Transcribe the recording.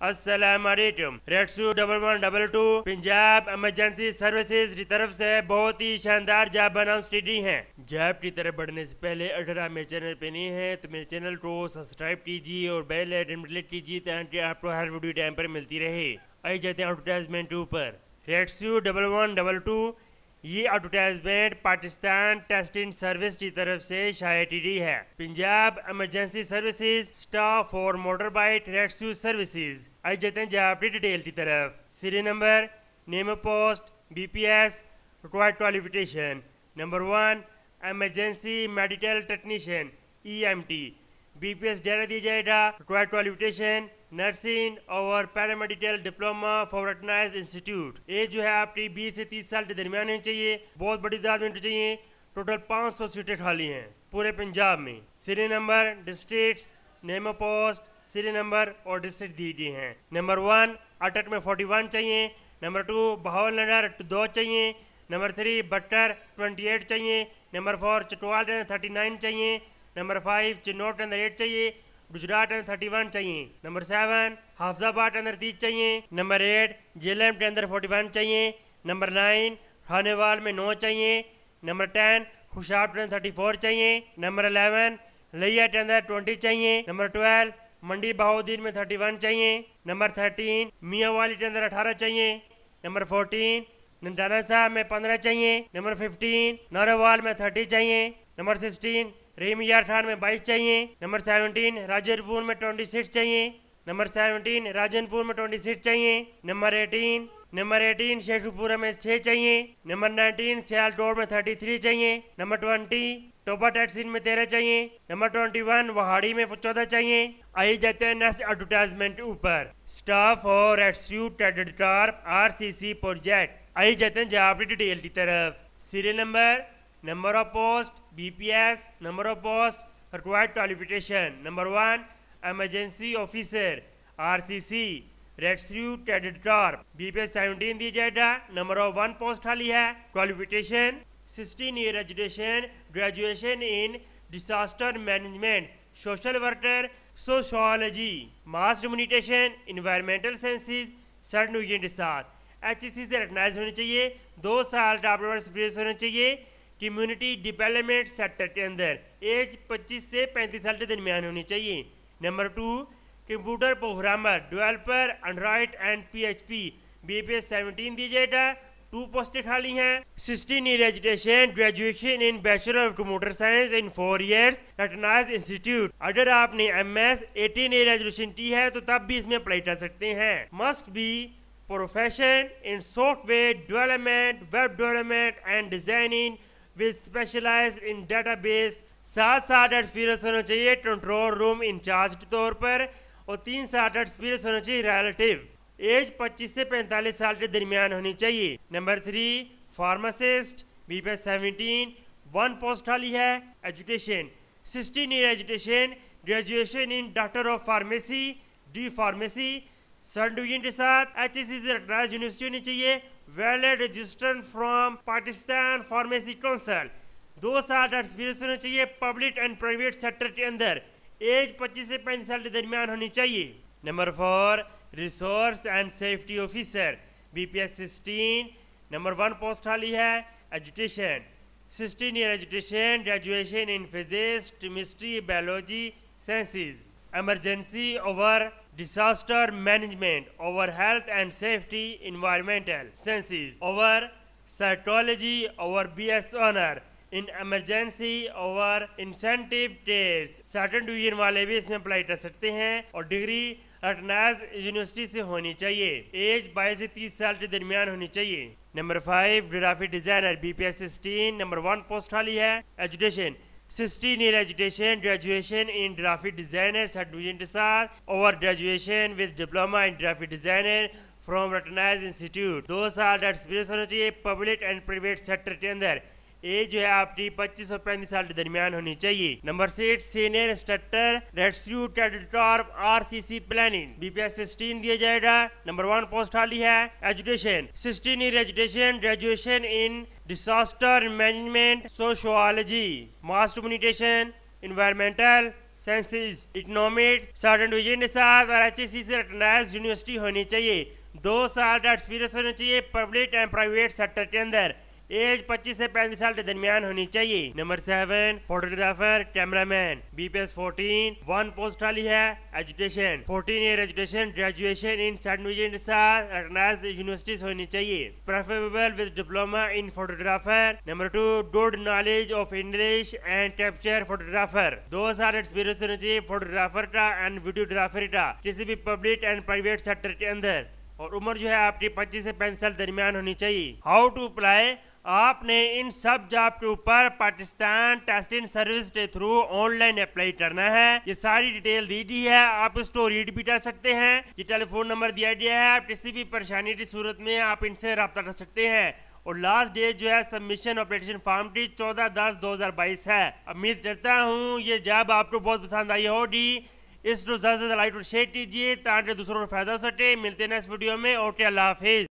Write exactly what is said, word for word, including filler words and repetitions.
अस्सलाम वालेकुम। रेडसू double one double two Punjab emergency services की तरफ से बहुत ही शानदार जॉब अनाउंस की गई है। जॉब की तरफ बढ़ने से पहले अगर आप मेरे चैनल पे नहीं है तो मेरे चैनल को सब्सक्राइब कीजिए और बेल आइकन क्लिक कीजिए ताकि आपको हर वीडियो टाइम पर मिलती रहे। आइए जाते हैं एडवर्टाइजमेंट ऊपर। रेडसू डबल वन डबल टू ये एडवर्टाइजमेंट पाकिस्तान टेस्टिंग सर्विस की तरफ से शाया की गई है। Punjab emergency services staff for motor bike रेडसू सर्विसेज। आज जाते हैं जॉब की डिटेल की तरफ। Serial number, name of post, BPS, required qualification. Number one, emergency medical technician EMT. BPS डायरा दिया जाएगा। रिक्वायर्ड क्वालिफिकेशन नर्सिंग और paramedical diploma for recognised institute. Age जो है आपकी बीस से तीस साल के दरमियान होनी चाहिए। बहुत बड़ी तादाद में चाहिए। टोटल पाँच सौ सीटें खाली हैं पूरे पंजाब में। Serial number, districts, name of post, serial number और डिस्ट्रिक्ट दिए गए हैं। नंबर वन अटक में फोर्टी वन चाहिए। नंबर टू बहावल नगर दो चाहिए। नंबर थ्री बट्टर ट्वेंटी एट चाहिए। Number four Chakwal thirty nine चाहिए। नंबर फाइव चिन्नौट के अंदर एट चाहिए। गुजरात के अंदर थर्टी वन चाहिए। नंबर सेवन हाफजाबाद के अंदर तीस चाहिए। नंबर एट जेलम के अंदर फोर्टी वन चाहिए। नंबर नाइन खानेवाल में नौ चाहिए। नंबर टेन खुशाब के अंदर थर्टी फोर चाहिए। नंबर इलेवन लिया के अंदर ट्वेंटी चाहिए। नंबर ट्वेल्व मंडी बहाउद्दीन में थर्टी वन चाहिए। नंबर थर्टीन मियाँ वाली के अंदर अठारह चाहिए। नंबर फोर्टीन ननकाना साहब में पंद्रह चाहिए। नंबर फिफ्टीन नारोवाल में थर्टी चाहिए। नंबर सिक्सटीन रहीम यार खान में बाईस चाहिए। नंबर सेवनटीन राजनपुर में ट्वेंटी सिक्स चाहिए। नंबर सेवनटीन राजनपुर में ट्वेंटी सिक्स चाहिए। Number eighteen number eighteen Sheikhupura में छः चाहिए। नंबर नाइनटीन सियालकोट में थर्टी थ्री चाहिए। नंबर ट्वेंटी टोबा टैक्सिन में तेरह चाहिए। नंबर ट्वेंटी वन वहाड़ी में चौदह चाहिए। आइए जाते हैं नेक्स्ट एडवर्टाइजमेंट ऊपर। स्टाफ और रेडसू टेडकार आरसीसी प्रोजेक्ट। आइए जाते हैं जॉब की डिटेल की तरफ। Serial number, number of post, BPS, number of post, required qualification. Number one emergency officer RCC रेडसू टेडकार। बीपीएस सेवनटीन दिया जाएगा। नंबर ऑफ वन पोस्ट खाली है। Qualification sixteen year education, graduation in disaster management, social worker, sociology, mass communication, environmental sciences certificate के साथ H C से recognise होनी चाहिए। दो साल का एक्सपीरियंस होना चाहिए। कम्युनिटी डेवलपमेंट सेक्टर के अंदर एज पच्चीस से पैंतीस साल के दरमियान होनी चाहिए। Number two computer programmer, developer, Android and PHP. BPS seventeen दी जाएगा। टू पोस्टें खाली हैं। Sixteen year education, graduation in bachelor of computer science in four years recognised institute. अगर आपने एमएस एटीन ईयर एजुकेशन की है तो तब भी इसमें अप्लाई कर सकते हैं। Must be profession in software development, web development and designing with specialise in database. सात साल एक्सपीरियंस होना चाहिए कंट्रोल रूम इंचार्ज के तौर पर और तीन साल एक्सपीरियंस होना चाहिए रिलेटिव। एज पच्चीस से पैंतालीस साल के दरमियान होनी चाहिए। Number three pharmacist, BPS seventeen, one post खाली है। Education sixteen year education, graduation in doctor of pharmacy, D pharmacy certificate के साथ एच एस सी से रिकॉग्नाइज्ड यूनिवर्सिटी होनी चाहिए। Valid registered from Pakistan pharmacy council. दो साल का एक्सपीरियंस होना चाहिए पब्लिक एंड प्राइवेट सेक्टर के अंदर। एज पच्चीस से पैंतीस साल के दरमियान होनी चाहिए। Number four resource and safety officer, BPS sixteen, number one post खाली है। Education sixteen year education, graduation in physics, chemistry, biology, sciences. Emergency over disaster management, over health and safety, environmental sciences, over psychology, over BS honour in emergency, over incentive test. Certain division वाले भी इसमें apply कर सकते हैं और degree recognised university से होनी चाहिए। एज बाईस से तीस साल के दरमियान होनी चाहिए। Number five graphic designer, BPS sixteen, number one post खाली है। Education sixteen year education, graduation in graphic designer certificate के साथ और graduation with diploma in graphic designer from recognised institute. दो साल का एक्सपीरियंस होना चाहिए पब्लिक एंड प्राइवेट सेक्टर के अंदर। एज जो है आपकी पच्चीस और पैंतीस साल के दरमियान होनी चाहिए। नंबर सिक्स सीनियर इंस्ट्रक्टर रेडसू टेडकार आरसीसी प्लानिंग, बीपीएस सिक्सटीन दिया जाएगा। नंबर वन पोस्ट खाली है। Education sixteen year education, graduation in disaster management, sociology, mass communication, environmental sciences, economic, certain division के साथ और एच एस सी से रिकॉग्नाइज्ड यूनिवर्सिटी होनी चाहिए। दो साल का एक्सपीरियंस होना चाहिए पब्लिक एंड प्राइवेट सेक्टर के अंदर। एज पच्चीस से पैंतीस साल के दरमियान होनी चाहिए। Number seven, photographer, cameraman, B P S fourteen, one post वाली है। Education, fourteen year education, graduation in certificate के साथ रिकॉग्नाइज्ड यूनिवर्सिटीज होनी चाहिए। Preferable with diploma in photographer. Number two, good knowledge of English and capture photographer. दो साल experience होना चाहिए फोटोग्राफर का एंड वीडियोग्राफर का किसी भी पब्लिक एंड प्राइवेट सेक्टर के अंदर। और उम्र जो है आपकी पच्चीस से पैंतीस साल दरमियान होनी चाहिए। हाउ टू अप्लाई, आपने इन सब जॉब के ऊपर पाकिस्तान टेस्टिंग सर्विस के थ्रू ऑनलाइन अप्लाई करना है। ये सारी डिटेल दी गई है, आप इसको रीड भी कर सकते हैं। ये टेलीफोन नंबर दिया गया है, आप किसी भी परेशानी की सूरत में आप इनसे रब्ता कर सकते हैं। और लास्ट डेट जो है सबमिशन ऑपरेशन फॉर्म की चौदह दस दो हजार बाईस है। उम्मीद करता हूँ ये जॉब आपको बहुत पसंद आई होगी। इसको ज्यादा से ज्यादा लाइक और शेयर कीजिए ताकि दूसरों को फायदा हो सके। मिलते हैं नेक्स्ट वीडियो में। ओके, अल्लाह हाफिज।